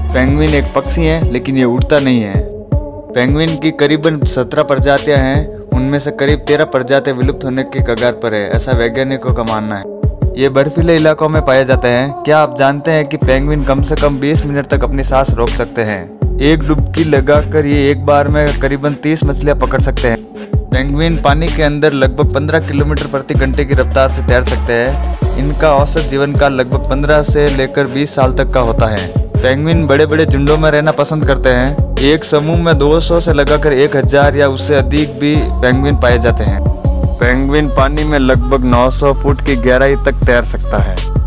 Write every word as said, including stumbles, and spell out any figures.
Penguin एक पक्षी है, लेकिन ये उड़ता नहीं है। पेंगुइन की करीबन सत्रह प्रजातियां हैं, उनमें से करीब तेरह प्रजातियां विलुप्त होने के कगार पर है, ऐसा वैज्ञानिकों का मानना है। ये बर्फीले इलाकों में पाए जाते हैं। क्या आप जानते हैं कि पेंगुइन कम से कम बीस मिनट तक अपनी सांस रोक सकते हैं। एक डुबकी लगाकर ये एक बार में करीबन तीस मछलियां पकड़ सकते हैं। पेंगुइन पानी के अंदर लगभग पंद्रह किलोमीटर प्रति घंटे की रफ्तार से तैर सकते हैं। इनका औसत जीवन काल लगभग पंद्रह से लेकर बीस साल तक का होता है। पेंगुइन बड़े बड़े झुंडों में रहना पसंद करते हैं। एक समूह में दो सौ से लगाकर एक हज़ार या उससे अधिक भी पेंगुइन पाए जाते हैं। पेंगुइन पानी में लगभग नौ सौ फुट की गहराई तक तैर सकता है।